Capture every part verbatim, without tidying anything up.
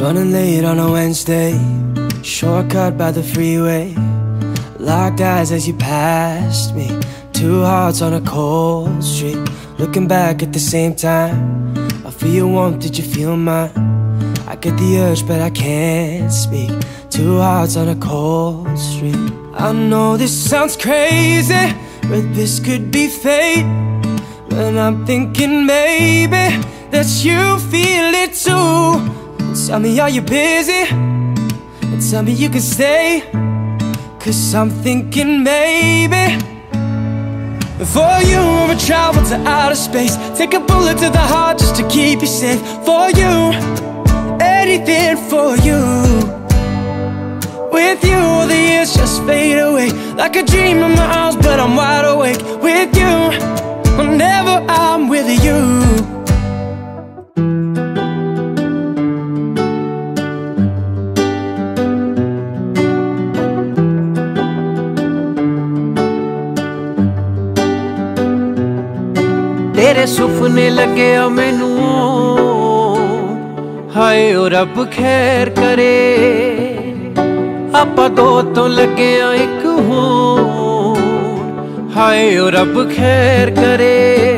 Running late on a Wednesday, shortcut by the freeway. Locked eyes as you passed me, two hearts on a cold street. Looking back at the same time, I feel your warmth, did you feel mine? I get the urge but I can't speak, two hearts on a cold street. I know this sounds crazy, but this could be fate. But I'm thinking maybe that you feel it too. Tell me, are you busy? And tell me you can stay, 'cause I'm thinking maybe for you I would travel to outer space, take a bullet to the heart just to keep you safe. For you, anything for you. With you all the years just fade away, like a dream in my arms but I'm wide awake. With you, whenever I'm with you. तेरे सुपने लगे आ मैनू, हाय ओ रब खैर करे। आपां दो तो लगे आ एक होर, हाय ओ रब खैर करे।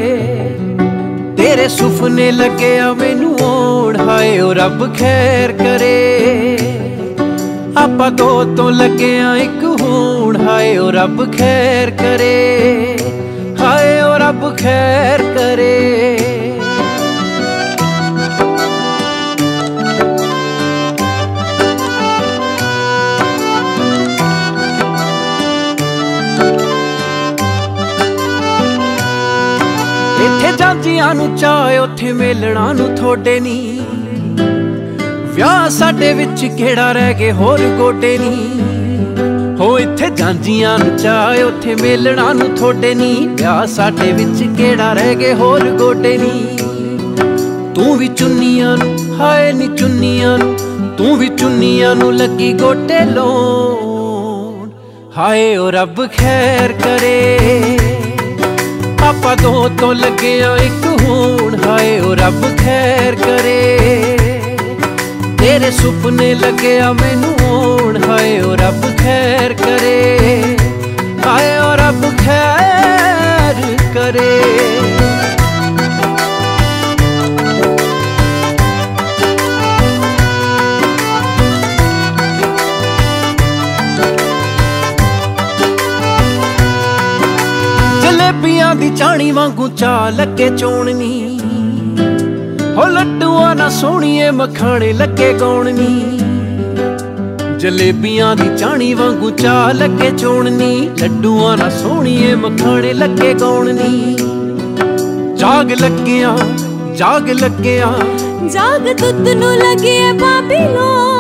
तेरे सुपने लगे आ मैनू, हाय ओ रब खैर करे। आपां दो तो लगे आ एक होर, हाय ओ रब खैर करे। हाय ओ रब खैर करे। इत्थे जांदियां नू चाहे उत्थे मेलणा नू थोड़े नी, विआह साडे विच केड़ा रह गए होर गोडे नी। हो इत्थे जांदियां नू चाहे उत्थे मेलणा नू थोड़े नी, विआह साडे विच केड़ा रह गए होर गोडे नी। तू भी चुन्नियां नू, हाय नी चुन्नियां नू, तू भी चुन्नियां नू लगी गोटे लोन। हाय ओ रब खैर करे। पापा दो तो लगे आ एक होण, हाय ओ रब खैर करे। तेरे सुपने लगे आ मैनू होण, हाय ओ रब खैर करे। हाय ओ रब खैर करे। जलेबियां दी चाणी वांगू चा लगे चोणनी, हो लड्डूआं ना सोहणीए मखाणे लगे गौणनी। जलेबियां दी चाणी वांगू चा लगे चोणनी, लड्डूआं ना सोहणीए मखाणे लगे गौणनी। जाग लग्गियां जाग लग्गियां, जाग तुत नू लगे बाबीलोन।